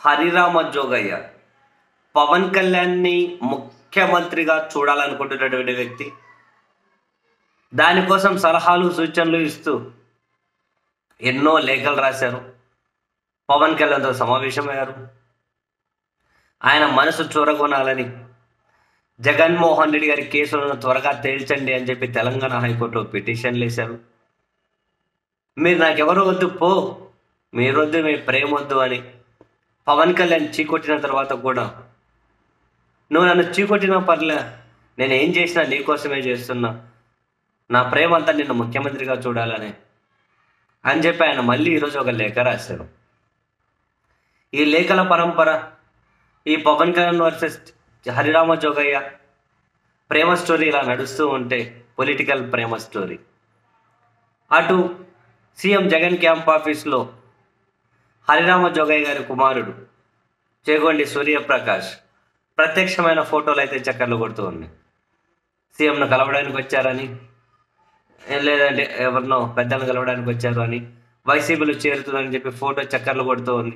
హరిరామ జోగయ్య పవన్ కళ్యాణ్ని ముఖ్యమంత్రిగా చూడాలనుకుంటున్నటువంటి వ్యక్తి. దానికోసం సలహాలు సూచనలు ఇస్తూ ఎన్నో లేఖలు రాశారు. పవన్ కళ్యాణ్తో సమావేశమయ్యారు. ఆయన మనసు చూరగొనాలని జగన్మోహన్ రెడ్డి గారి కేసులను త్వరగా తేల్చండి అని చెప్పి తెలంగాణ హైకోర్టులో పిటిషన్లు వేశారు. మీరు నాకెవరో వద్దు, పో, మీరు వద్దు, మీ ప్రేమ వద్దు అని పవన్ కళ్యాణ్ చీకొట్టిన తర్వాత కూడా నువ్వు నన్ను చీకొట్టినా పర్లే, నేను ఏం చేసినా నీకోసమే చేస్తున్నా, నా ప్రేమ అంతా నిన్ను ముఖ్యమంత్రిగా చూడాలని అని చెప్పి ఆయన మళ్ళీ ఈరోజు ఒక లేఖ రాశారు. ఈ లేఖల పరంపర ఈ పవన్ కళ్యాణ్ వర్సెస్ హరిరామ జోగయ్య ప్రేమ స్టోరీ ఇలా నడుస్తూ ఉంటే, పొలిటికల్ ప్రేమ స్టోరీ, అటు సీఎం జగన్ క్యాంప్ ఆఫీస్లో హరిరామ జోగయ్య గారి కుమారుడు చేగొండి సూర్యప్రకాష్ ప్రత్యక్షమైన ఫోటోలు అయితే చక్కర్లు కొడుతూ ఉన్నాయి. సీఎంను కలవడానికి వచ్చారని, లేదంటే ఎవరినో పెద్దలను కలవడానికి వచ్చారు అని, వైసీపీలో చేరుతుందని చెప్పి ఫోటో చక్కర్లు కొడుతూ ఉంది.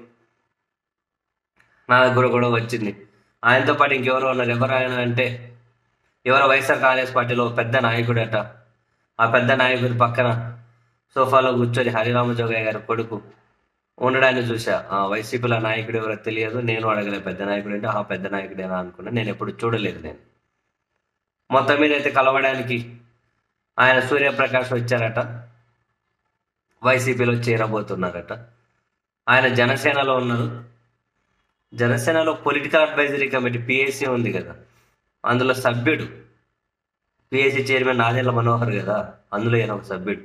నా దగ్గర కూడా వచ్చింది. ఆయనతో పాటు ఇంకెవరో ఉన్నారు. ఎవరు ఆయన అంటే ఎవరో వైఎస్ఆర్ కాంగ్రెస్ పార్టీలో పెద్ద నాయకుడట. ఆ పెద్ద నాయకుడి పక్కన సోఫాలో కూర్చొని హరిరామ జోగయ్య గారి కొడుకు ఉండడాన్ని చూసా. ఆ వైసీపీలో నాయకుడు ఎవరో తెలియదు, నేను అడగలే. పెద్ద నాయకుడు అంటే ఆ పెద్ద నాయకుడేనా అనుకున్నా. నేను ఎప్పుడు చూడలేదు. నేను మొత్తం మీద అయితే కలవడానికి ఆయన సూర్యప్రకాష్ వచ్చారట. వైసీపీలో చేరబోతున్నారట. ఆయన జనసేనలో ఉన్నారు. జనసేనలో పొలిటికల్ అడ్వైజరీ కమిటీ పిఎస్సి ఉంది కదా, అందులో సభ్యుడు. పిఎస్సి చైర్మన్ నాదెళ్ల మనోహర్ కదా, అందులో ఈయన ఒక సభ్యుడు.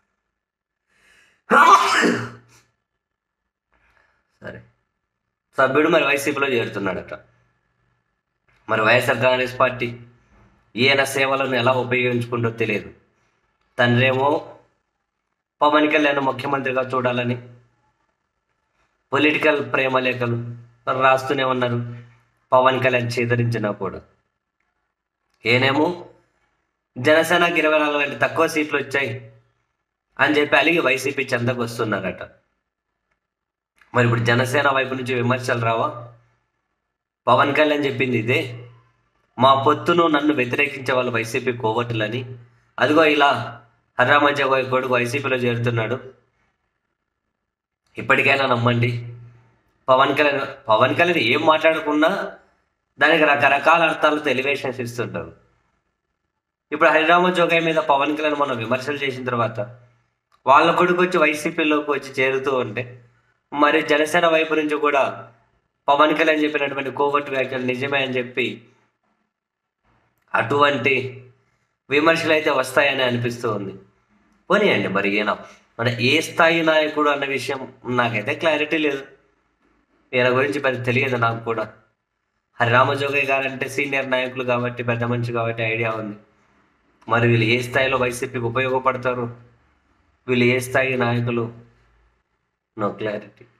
సరే, సభ్యుడు మరి వైసీపీలో చేరుతున్నాడట. మరి వైఎస్ఆర్ కాంగ్రెస్ పార్టీ ఈయన సేవలను ఎలా ఉపయోగించుకుంటో తెలియదు. తండ్రేమో పవన్ కళ్యాణ్ ముఖ్యమంత్రిగా చూడాలని పొలిటికల్ ప్రేమ లేఖలు రాస్తూనే ఉన్నారు. పవన్ కళ్యాణ్ చేదరించినా కూడా ఏనేమో జనసేనకి 24 లాంటి తక్కువ సీట్లు వచ్చాయి అని చెప్పి అలిగి వైసీపీ చెందకు వస్తున్నారట. మరి ఇప్పుడు జనసేన వైపు నుంచి విమర్శలు రావా? పవన్ కళ్యాణ్ చెప్పింది ఇదే, మా పొత్తును నన్ను వ్యతిరేకించే వాళ్ళు వైసీపీ కోవటులని. అదిగో ఇలా హరిరామ జోగయ్య కొడుకు వైసీపీలో చేరుతున్నాడు, ఇప్పటికైనా నమ్మండి. పవన్ కళ్యాణ్ ఏం మాట్లాడుకున్నా దానికి రకరకాల అర్థాలతో ఎలివేషన్స్ ఇస్తుంటారు. ఇప్పుడు హరిరామ జోగయ్య మీద పవన్ కళ్యాణ్ మనం విమర్శలు చేసిన తర్వాత వాళ్ళ కొడుకు వచ్చి వైసీపీలోకి వచ్చి చేరుతూ ఉంటే, మరి జనసేన వైపు నుంచి కూడా పవన్ కళ్యాణ్ చెప్పినటువంటి కోవట్టు వ్యాఖ్యలు నిజమే అని చెప్పి అటువంటి విమర్శలు అయితే వస్తాయని అనిపిస్తూ ఉంది. పోనీయండి, మరి ఈయన మన ఏ స్థాయి నాయకుడు అన్న విషయం నాకైతే క్లారిటీ లేదు. ఈయన గురించి పెద్ద తెలియదు నాకు కూడా. హరిరామ జోగయ్య గారు అంటే సీనియర్ నాయకులు కాబట్టి, పెద్ద మనిషి కాబట్టి ఐడియా ఉంది. మరి వీళ్ళు ఏ స్థాయిలో వైసీపీకి ఉపయోగపడతారు, వీళ్ళు ఏ స్థాయి నాయకులు, నో క్లారిటీ.